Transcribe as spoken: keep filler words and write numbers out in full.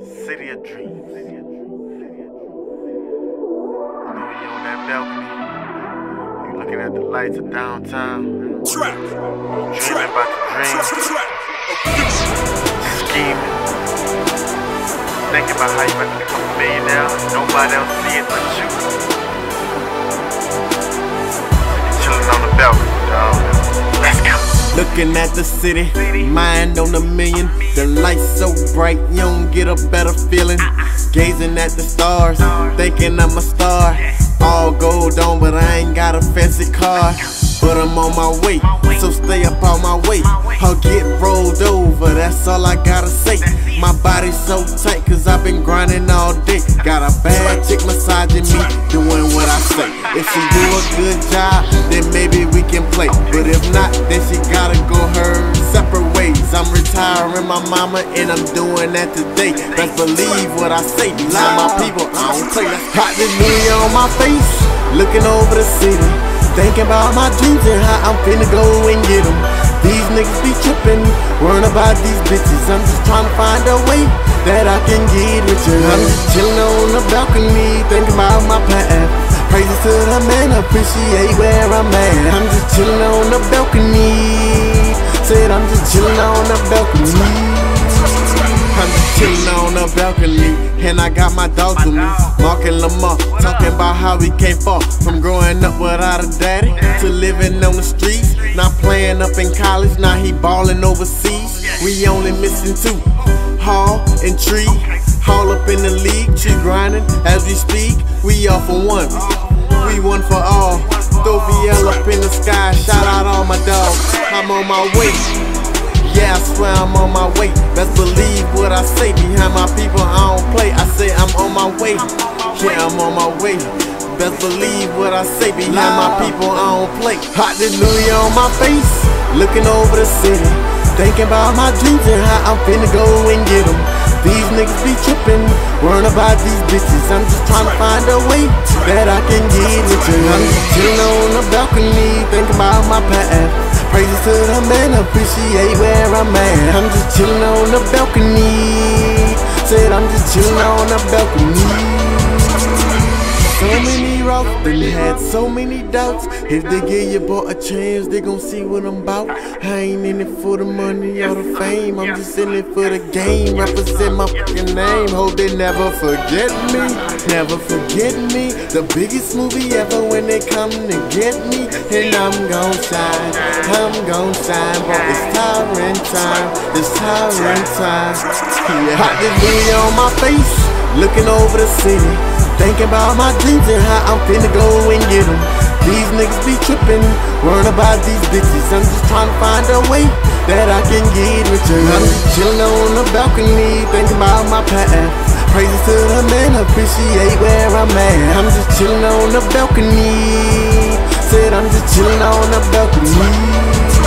City of dreams. You know you on that balcony. You looking at the lights of downtown. Track. Dreaming about the dreams. Scheming. Thinking about how you about to become a millionaire. Nobody else see it but you. You're chilling on the balcony, dog. Let's go. Looking at the city, mind on a million. The lights so bright, you don't get a better feeling. Gazing at the stars, thinking I'm a star. All gold on, but I ain't got a fancy car. But I'm on my way, so stay up on my way. I'll get rolled over, that's all I gotta say. My body's so tight, cause I've been grinding all day. Got a bad chick massaging me, doing what I say. If she do a good job, then maybe we can play. But if not, then she gotta go her separate ways. I'm retiring my mama, and I'm doing that today. Best believe what I say, behind my people, I don't play. Hot the Louis on my face, looking over the city. Thinking about my dreams and how I'm finna go and get them. These niggas be trippin', worrying about these bitches. I'm just trying to find a way that I can get richer. I'm just chillin' on the balcony, thinking about my path. Praises to the man, appreciate where I'm at. I'm just chillin' on the balcony. Said I'm just chillin' on the balcony. I'm just chillin' on the balcony, and I got my dogs with me. Mark and Lamar, talking about how we came far. From growing up without a daddy, to living on the streets. Not playing up in college, now he ballin' overseas. We only missing two, Hall and Tree. All up in the league, tree grinding as we speak. We all for one, we one for all. Throw V L up in the sky, shout out all my dogs. I'm on my way. Yeah, I swear I'm on my way. Best believe what I say. Behind my people, I don't play. I say I'm on my way. Yeah, I'm on my way. Best believe what I say. Behind my people, I don't play. Hot the Louis on my face, looking over the city. Thinking about my dreams and how I'm finna go and get them. These niggas be trippin', worrying about these bitches. I'm just trying to find a way that I can get richer. I'm just chillin' on the balcony, thinking about my path. Praises to the man, appreciate where I'm at. I'm just chillin' on the balcony. Said I'm just chillin' on the balcony. So many routes, then had so many doubts. If they give your boy a chance, they gon' see what I'm about. I ain't in it for the money or the fame, I'm just in it for the game. Represent my fucking name, hope they never forget me. Never forget me. The biggest movie ever when they come to get me. And I'm gon' shine, I'm gon' shine. Boy, it's Tyren time, it's Tyren time. Yeah. Hot the Louis on my face, looking over the city. Thinking about my dreams and how I'm finna go and get them. These niggas be trippin', worrying about these bitches. I'm just trying to find a way that I can get richer. I'm just chillin' on the balcony, thinking about my path. Praises to the man, appreciate where I'm at. I'm just chillin' on the balcony. Said I'm just chillin' on the balcony.